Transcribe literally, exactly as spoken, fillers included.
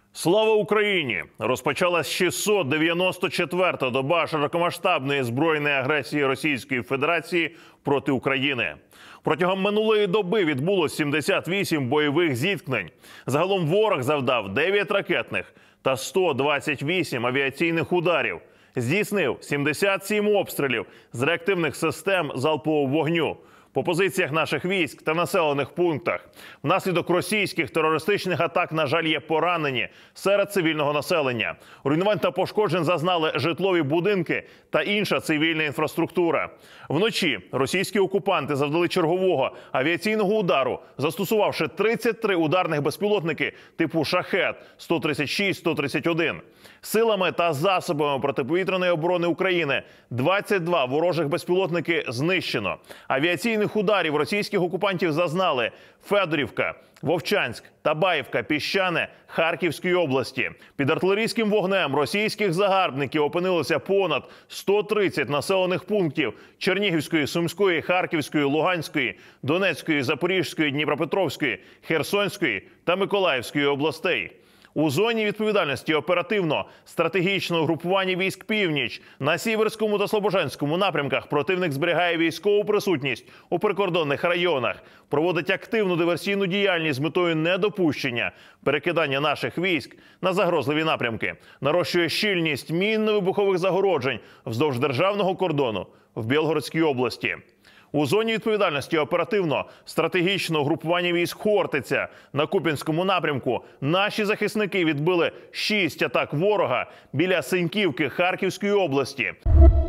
Слава Україні! Розпочалась шістсот дев'яносто четверта доба широкомасштабної збройної агресії Російської Федерації проти України. Протягом минулої доби відбулось сімдесят вісім бойових зіткнень. Загалом ворог завдав дев'ять ракетних та сто двадцять вісім авіаційних ударів. Здійснив сімдесят сім обстрілів з реактивних систем залпового вогню по позиціях наших військ та населених пунктах. Внаслідок російських терористичних атак, на жаль, є поранені серед цивільного населення. Руйнувань та пошкоджень зазнали житлові будинки та інша цивільна інфраструктура. Вночі російські окупанти завдали чергового авіаційного удару, застосувавши тридцять три ударних безпілотники типу «Шахед» сто тридцять шість сто тридцять один. Силами та засобами протиповітряної оборони України двадцять два ворожих безпілотники знищено. Авіаційних ударів російських окупантів зазнали Федорівка, Вовчанськ, Табаївка, Піщане Харківської області. Під артилерійським вогнем російських загарбників опинилося понад сто тридцять населених пунктів Чернігівської, Сумської, Харківської, Луганської, Донецької, Запорізької, Дніпропетровської, Херсонської та Миколаївської областей. У зоні відповідальності оперативно-стратегічного групування військ «Північ» на Сіверському та Слобожанському напрямках противник зберігає військову присутність у прикордонних районах, проводить активну диверсійну діяльність з метою недопущення перекидання наших військ на загрозливі напрямки, нарощує щільність мінно-вибухових загороджень вздовж державного кордону в Білгородській області. У зоні відповідальності оперативно-стратегічного групування військ «Хортиця» на Куп'янському напрямку наші захисники відбили шість атак ворога біля Синьківки Харківської області.